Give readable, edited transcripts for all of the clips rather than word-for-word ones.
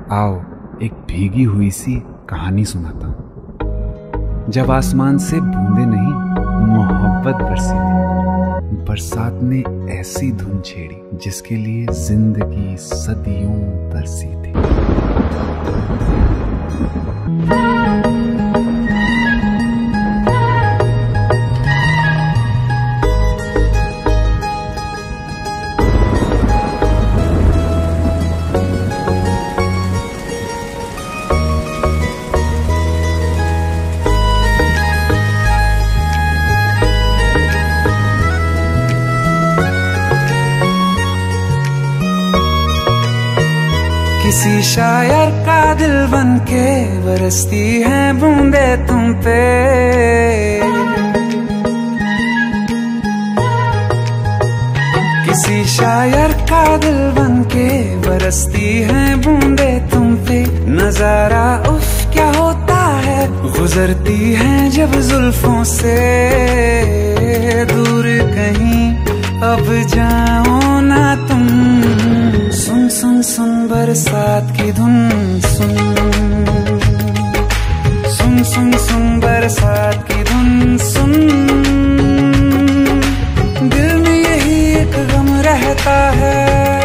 आओ एक भीगी हुई सी कहानी सुनाता हूँ। जब आसमान से बूंदे नहीं मोहब्बत बरसी थी, बरसात ने ऐसी धुन छेड़ी जिसके लिए जिंदगी सदियों तरसी थी। किसी शायर का दिल बनके बरसती है बूंदे तुम पे। किसी शायर का दिल बनके बरसती है बूंदे तुम पे। नजारा उफ क्या होता है, गुजरती है जब जुल्फों से। दूर कहीं अब जाओ ना तुम, सुन सुन सुन बरसात की धुन सुन। सुन सुन सुन बरसात की धुन सुन। दिल में यही एक गम रहता है,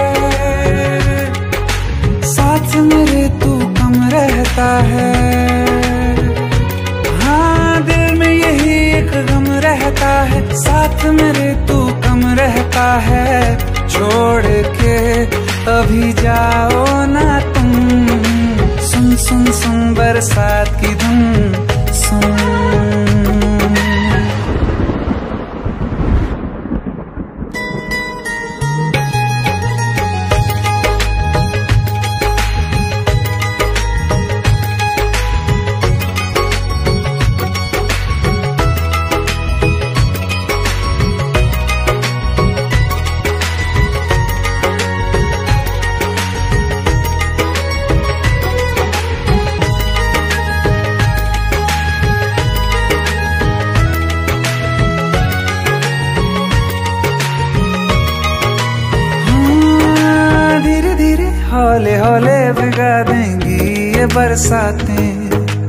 साथ मेरे तू कम रहता है। हाँ दिल में यही एक गम रहता है, साथ मेरे तू कम रहता है। छोड़ के अभी जाओ ना तुम, सुन सुन सुन बरसात की धुन सुन। हौले हौले भिगा देंगी ये बरसातें।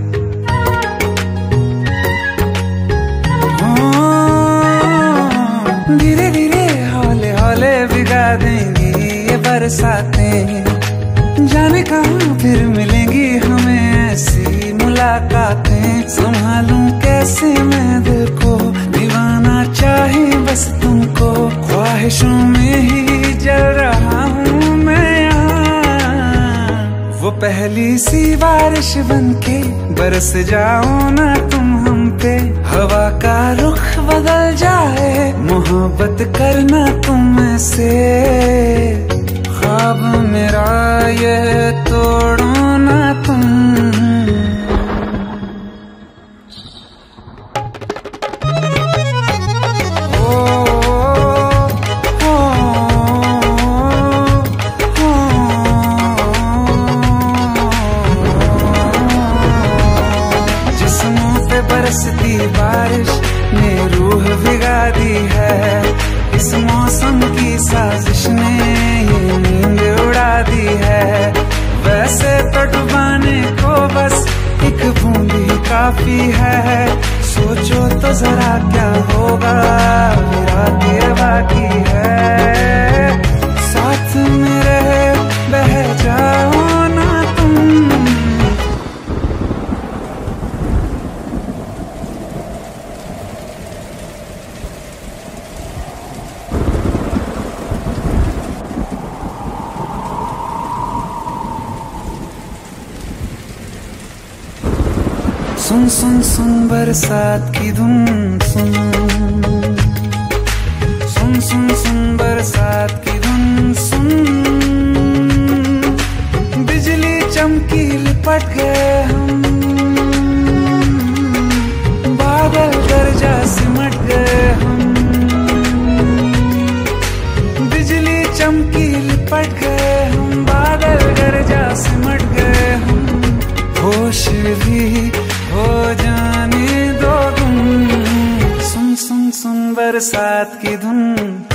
धीरे धीरे हौले हौले भिगा देंगी ये बरसातें। जाने कहाँ फिर मिलेंगी हमें ऐसी मुलाकातें। संभालूं कैसे मैं दिल को, दीवाना चाहे बस तुमको। ख्वाहिशों में ही जल रहा हूँ मैं यहाँ। वो पहली सी बारिश बनके बरस जाओ ना तुम हम पे। हवा का रुख बदल जाए, मोहब्बत करना तुम से। ख्वाब मेरा ये तोड़ो ना तुम। बरसती बारिश ने रूह भिगा दी है। इस मौसम की साजिश ने ये नींद उड़ा दी है। वैसे तो डुबाने को बस एक बूंद ही काफी है। सोचो तो जरा क्या होगा, रातें बाकी है। साथ मेरे बह जाओ ना तुम। सुन सुन सुन बरसात की धुन सुन। सुन सुन सुन बरसात की धुन सुन। बिजली चमकी लिपट गए हम, बादल गरजा सिमट गए हम। बिजली चमकी लिपट गए हम, बादल गरजा सिमट गए हम। होश भी हो जाने दो तुम, सुन सुन सुन बरसात की धुन।